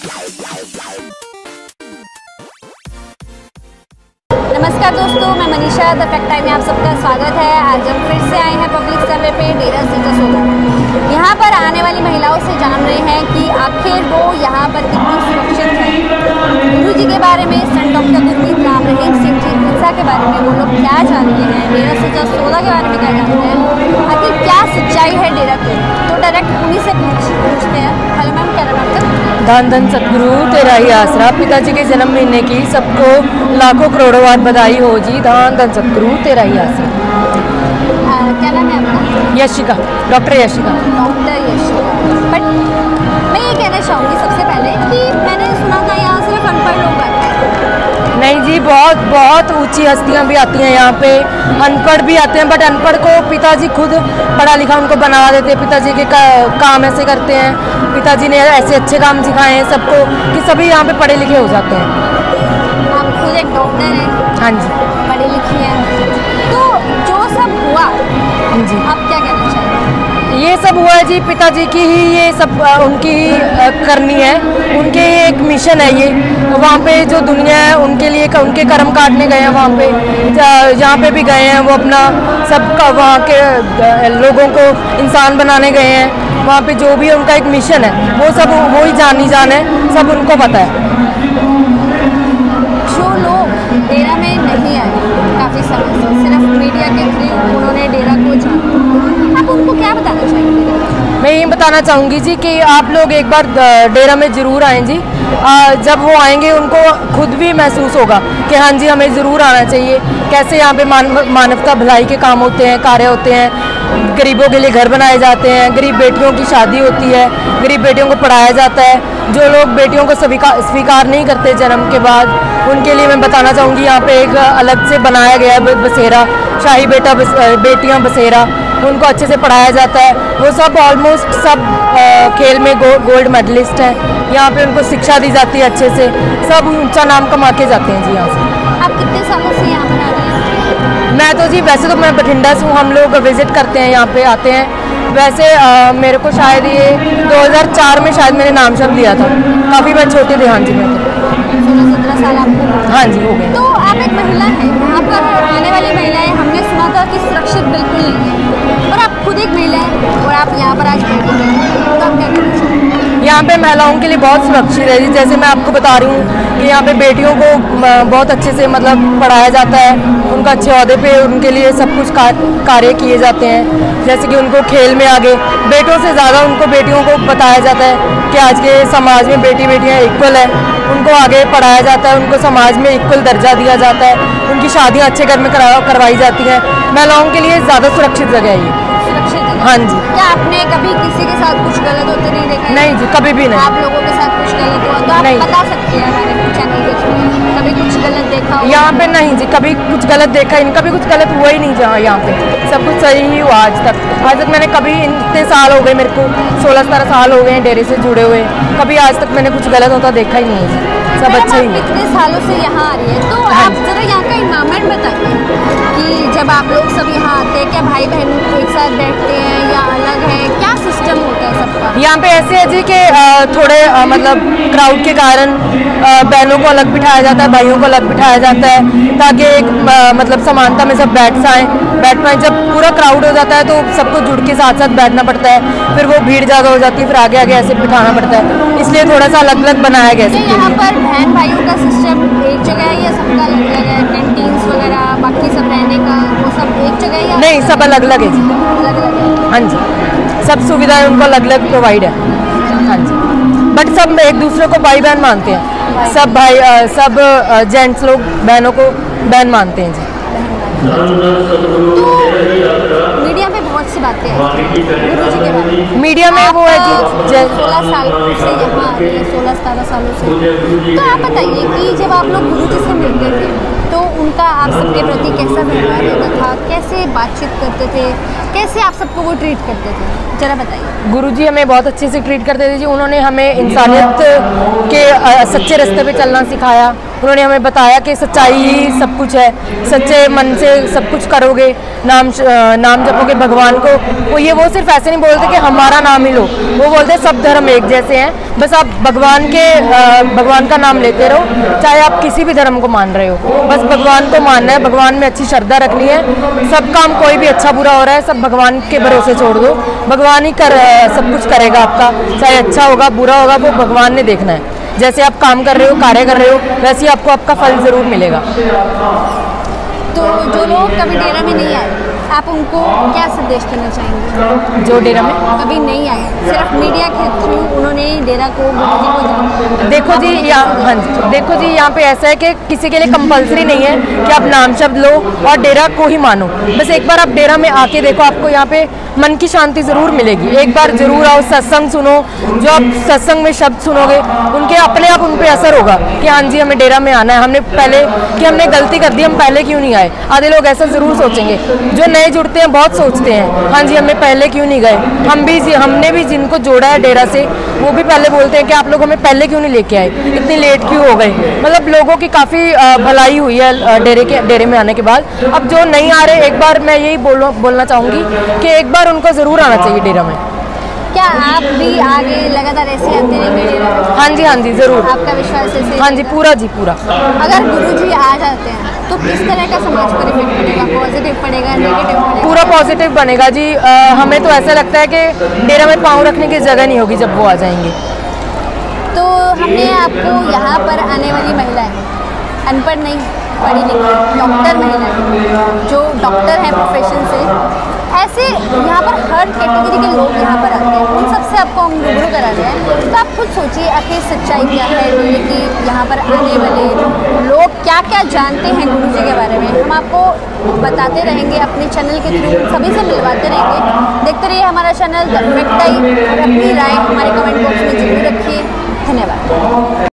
नमस्कार दोस्तों, मैं मनीषा द फैक्ट टाइम में आप सबका स्वागत है। आज हम फिर से आए हैं पब्लिक सर्वे पे डेरा सच्चा सौदा। यहाँ पर आने वाली महिलाओं से जान रहे हैं कि आखिर वो यहाँ पर कितनी सुरक्षित है। गुरु जी के बारे में, संत डॉक्टर गुरमीत राम रहीम सिंह जी हिंसा के बारे में वो लोग क्या जानते हैं, डेरा सच्चा सौदा के बारे में क्या जानते हैं, आखिर क्या सच्चाई है डेरा की, तो डायरेक्ट उन्हीं से पूछते हैं। हेलो मैम, क्या नाम आपका? धन धन सतगुरु तेरा ही आसरा। पिताजी के जन्म महीने की सबको लाखों करोड़ों बार बधाई हो जी। धन धन सतगुरु तेरा ही आसरा। क्या नाम है आपका? Yashika, doctor Yashika. Doctor Yashika. But मैं ये कहना चाहूँगी सबसे पहले कि मैंने सुना था यहाँ सिर्फ अनपढ़ लोग आते हैं। नहीं जी, बहुत बहुत ऊंची हस्तियाँ भी आती हैं यहाँ पे, अनपढ़ भी आते हैं। बट अनपढ़ को पिताजी खुद पढ़ा लिखा उनको बना देते हैं। पिताजी के काम ऐसे करते हैं, पिताजी ने ऐसे अच्छे काम सिखाए हैं सबको कि सभी यहाँ पे पढ़े लिखे हो जाते हैं। आप खुद एक डॉक्टर हैं? हाँ जी, पढ़ी लिखी हैं। तो जो सब हुआ जी, आप क्या कहना चाहेंगे? ये सब हुआ है जी, पिताजी की ही ये सब उनकी ही करनी है। उनके एक मिशन है ये। वहाँ पे जो दुनिया है उनके लिए उनके कर्म काटने गए हैं। वहाँ पे जहाँ पे भी गए हैं वो अपना सबका वहाँ के लोगों को इंसान बनाने गए हैं। वहाँ पे जो भी उनका एक मिशन है वो सब वो ही जान है, सब उनको पता है। जो लोग डेरा में नहीं आए काफ़ी समय से, सिर्फ मीडिया के थ्रू उन्होंने डेरा को जाना, आप उनको क्या बताना चाहेंगे? मैं ये बताना चाहूँगी जी कि आप लोग एक बार डेरा में ज़रूर आएँ जी। जब वो आएंगे उनको खुद भी महसूस होगा कि हाँ जी हमें ज़रूर आना चाहिए। कैसे यहाँ पे मानवता भलाई के काम होते हैं, कार्य होते हैं। गरीबों के लिए घर बनाए जाते हैं, गरीब बेटियों की शादी होती है, गरीब बेटियों को पढ़ाया जाता है। जो लोग बेटियों को स्वीकार नहीं करते जन्म के बाद, उनके लिए मैं बताना चाहूँगी यहाँ पे एक अलग से बनाया गया है बसेरा, शाही बेटियाँ बसेरा। उनको अच्छे से पढ़ाया जाता है। वो सब ऑलमोस्ट सब खेल में गोल्ड मेडलिस्ट हैं। यहाँ पे उनको शिक्षा दी जाती है अच्छे से। सब ऊंचा नाम कमा के जाते हैं जी यहाँ से। आप कितने सालों से यहाँ पर आ रहे हैं? मैं तो जी वैसे तो मैं बठिंडा से हूँ। हम लोग विज़िट करते हैं यहाँ पे, आते हैं। वैसे मेरे को शायद ये 2004 में शायद मैंने नाम शब्द लिया था। काफ़ी मैं छोटे थे। हाँ जी, मैं तो 16-17 साल आपको? हाँ जी, हो गए। तो आप एक महिला हैं, यहाँ पर आने वाली महिलाएं हमने सुना था कि सुरक्षित बिल्कुल नहीं है, और आप खुद एक महिला हैं और आप यहाँ पर आज बैठे हैं, तो आप क्या कहना चाहेंगे? यहाँ पे महिलाओं के लिए बहुत सुरक्षित है जी। जैसे मैं आपको बता रही हूँ कि यहाँ पे बेटियों को बहुत अच्छे से मतलब पढ़ाया जाता है। उनका अच्छे ओहदे पे उनके लिए सब कुछ कार्य किए जाते हैं। जैसे कि उनको खेल में आगे, बेटों से ज़्यादा उनको बेटियों को बताया जाता है कि आज के समाज में बेटियाँ इक्वल है। उनको आगे पढ़ाया जाता है, उनको समाज में इक्वल दर्जा दिया जाता है। उनकी शादियाँ अच्छे घर में करवाई जाती हैं। महिलाओं के लिए ज़्यादा सुरक्षित जगह है ये। सुरक्षित है? हाँ जी। क्या आपने कभी किसी के साथ कुछ गलत होते नहीं देखा? नहीं जी, कभी भी नहीं। आप लोगों के साथ कुछ गलत हुआ तो आप बता सकते हैं हमारे चैनल के थ्रू, कभी कुछ गलत देखा हो? यहाँ पे नहीं जी, कभी कुछ गलत देखा ही नहीं। कभी कुछ गलत हुआ ही नहीं जहाँ यहाँ पे सब कुछ सही ही हुआ आज तक। मैंने कभी इतने साल हो गए, मेरे को 16-17 साल हो गए हैं डेरे से जुड़े हुए, कभी आज तक मैंने कुछ गलत होता देखा ही नहीं है। सब अच्छा ही है। इतने सालों से यहाँ आ रही है तो आप जरा यहाँ का इन्वायरमेंट बताइए कि जब आप लोग सब यहाँ आते हैं, क्या भाई बहन एक साथ बैठते हैं या अलग है, क्या सिस्टम होता है सबका? यहाँ पे ऐसे है जी कि थोड़े मतलब क्राउड के कारण बहनों को अलग बिठाया जाता है, भाइयों को अलग बिठाया जाता है, ताकि एक मतलब समानता में सब बैठ पाएँ। जब पूरा क्राउड हो जाता है तो सबको जुड़ के साथ साथ बैठना पड़ता है। फिर वो भीड़ ज़्यादा हो जाती है, फिर आगे आगे ऐसे बिठाना पड़ता है। इसलिए थोड़ा सा अलग अलग बनाया गया है। यहाँ पर बहन भाइयों का सिस्टम एक जगह है या सबका अलग अलग है? कैंटीन्स वगैरह बाकी सब रहने का वो सब एक जगह है या नहीं, सब अलग अलग है जी। अलग अलग है? हाँ जी, सब सुविधाएं उनको अलग अलग प्रोवाइड है। हाँ जी, बट सब एक दूसरे को भाई बहन मानते हैं। सब जेंट्स लोग बहनों को बहन मानते हैं जी। तो मीडिया में बहुत सी बातें हैं गुरु जी के बारे में। मीडिया में वो है जी 16 साल से यहाँ आ रही है, 16-17 सालों से। तो आप बताइए कि जब आप लोग गुरु जी से मिलते थे तो उनका आप सबके प्रति कैसा व्यवहार होता था, कैसे बातचीत करते थे, कैसे आप सबको वो ट्रीट करते थे, जरा बताइए। गुरुजी हमें बहुत अच्छे से ट्रीट करते थे जी। उन्होंने हमें इंसानियत के सच्चे रास्ते पे चलना सिखाया। उन्होंने हमें बताया कि सच्चाई ही सब कुछ है, सच्चे मन से सब कुछ करोगे, नाम जपोगे भगवान को। वो सिर्फ ऐसे नहीं बोलते कि हमारा नाम ही लो, वो बोलते सब धर्म एक जैसे हैं, बस आप भगवान का नाम लेते रहो, चाहे आप किसी भी धर्म को मान रहे हो, बस भगवान को मानना है, भगवान में अच्छी श्रद्धा रखनी है। सब काम कोई भी अच्छा बुरा हो रहा है सब भगवान के भरोसे छोड़ दो, भगवान ही सब कुछ करेगा आपका, चाहे अच्छा होगा बुरा होगा वो भगवान ने देखना है। जैसे आप काम कर रहे हो, कार्य कर रहे हो, वैसे ही आपको आपका फल ज़रूर मिलेगा। तो जो लोग कभी डेरा में नहीं आए, आप उनको क्या संदेश देना चाहेंगे? जो डेरा में कभी नहीं आए, सिर्फ मीडिया के थ्रू उन्होंने डेरा को, गुरुजी को देखो जी यहाँ पे ऐसा है कि किसी के लिए कंपलसरी नहीं है कि आप नाम शब्द लो और डेरा को ही मानो। बस एक बार आप डेरा में आके देखो, आपको यहाँ पे मन की शांति ज़रूर मिलेगी। एक बार ज़रूर आओ, सत्संग सुनो, जो आप सत्संग में शब्द सुनोगे उनके अपने आप उन पर असर होगा कि हाँ जी हमें डेरा में आना है, हमने गलती कर दी, हम पहले क्यों नहीं आए। आधे लोग ऐसा ज़रूर सोचेंगे, जो नए जुड़ते हैं बहुत सोचते हैं हाँ जी हमें पहले क्यों नहीं गए। हमने भी जिनको जोड़ा है डेरा से वो भी पहले बोलते हैं कि आप लोग हमें पहले क्यों नहीं लेके आए, इतनी लेट क्यों हो गए। मतलब लोगों की काफ़ी भलाई हुई है डेरे में आने के बाद। अब जो नहीं आ रहे, एक बार मैं यही बोलना चाहूँगी कि एक बार उनको ज़रूर आना चाहिए डेरा में। क्या आप भी आगे लगातार ऐसे आते रहेंगे डेरा? हाँ जी ज़रूर। आपका विश्वास ऐसे? हाँ जी पूरा। अगर गुरुजी आ जाते हैं तो किस तरह का समाज पर इफेक्ट पड़ेगा? पॉजिटिव पड़ेगा, नेगेटिव पड़ेगा? पूरा पॉजिटिव बनेगा जी। हमें तो ऐसा लगता है कि डेरा में पाँव रखने की जगह नहीं होगी जब वो आ जाएंगे। तो हमने आपको यहाँ पर आने वाली महिलाएं, अनपढ़ नहीं, पढ़ी लिखी डॉक्टर महिलाएं जो डॉक्टर हैं प्रोफेशन से, ऐसे यहाँ पर हर कैटेगरी के लोग यहाँ पर आते हैं, उन सबसे आपको हम रूबरू करा रहे हैं। तो आप खुद सोचिए आखिर सच्चाई क्या है डेरे की, यहाँ पर आने वाले लोग क्या क्या जानते हैं गुरुजी के बारे में, हम आपको बताते रहेंगे अपने चैनल के थ्रू, सभी से मिलवाते रहेंगे। देखते रहिए हमारा चैनल द फैक्ट टाइम और अपनी राय हमारे कमेंट बॉक्स में जरूर रखिए। धन्यवाद।